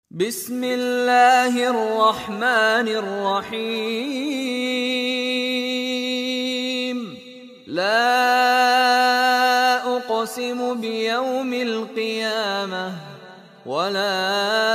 بسم الله الرحمن الرحيم. لا أقسم بيوم القيامة ولا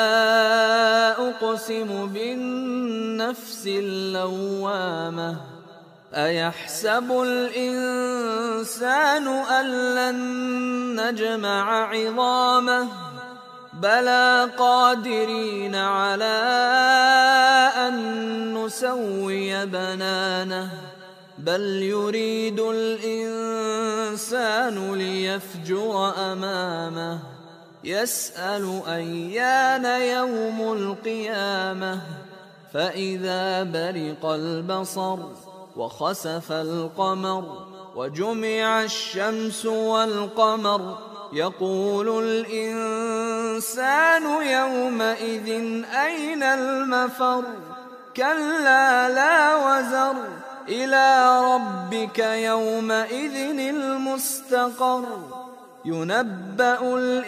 أقسم بالنفس اللوامة. أيحسب الإنسان أن لن نجمع عظامه بلى قادرين على أن نسوي بنانه بل يريد الإنسان ليفجر أمامه يسأل أيان يوم القيامة فإذا برق البصر وخسف القمر وجمع الشمس والقمر يقول الإنسان يومئذ أين المفر كلا لا وزر إلى ربك يومئذ المستقر ينبأ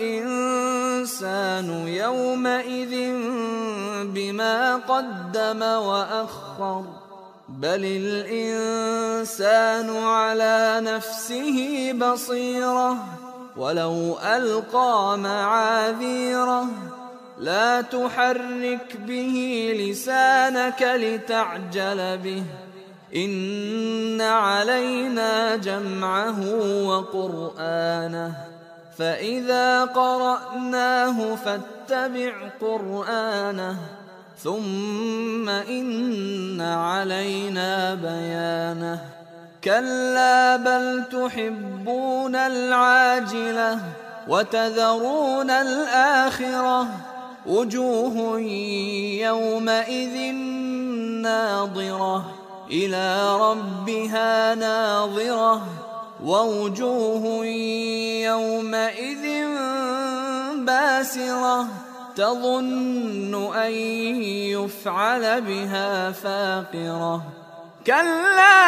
الإنسان يومئذ بما قدم وأخر بل الإنسان على نفسه بصيرة ولو ألقى معاذيره لا تحرك به لسانك لتعجل به إن علينا جمعه وقرآنه فإذا قرأناه فاتبع قرآنه ثم إن علينا بيانه كلا بل تحبون العاجلة وتذرون الآخرة وجوه يومئذ ناظرة إلى ربها ناظرة ووجوه يومئذ باسرة تظن أن يفعل بها فاقرة كلا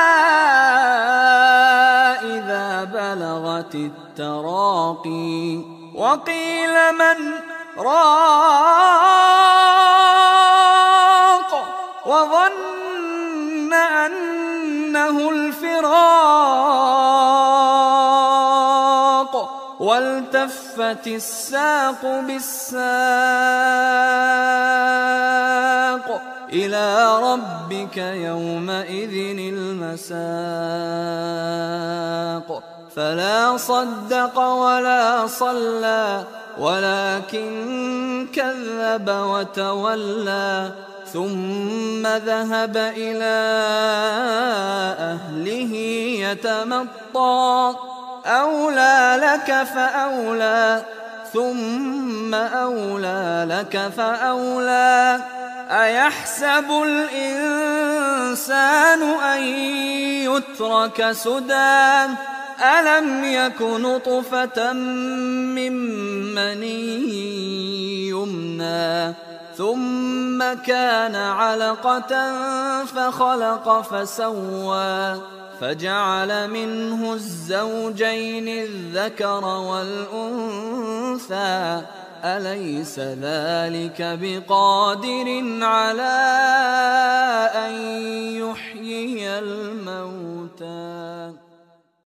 إذا بلغت التراقي وقيل من راق وظن أنه الفراق والتفت الساق بالساق إلى ربك يومئذ المساق فلا صدق ولا صلى ولكن كذب وتولى ثم ذهب إلى أهله يتمطى أولى لك فأولى ثم أولى لك فأولى أيحسب الإنسان أن يترك سدى ألم يك نطفة من مني يمنى ثم كان علقة فخلق فسوى فجعل منه الزوجين الذكر والأنثى أليس ذلك بقادر على أن يحيي الموتى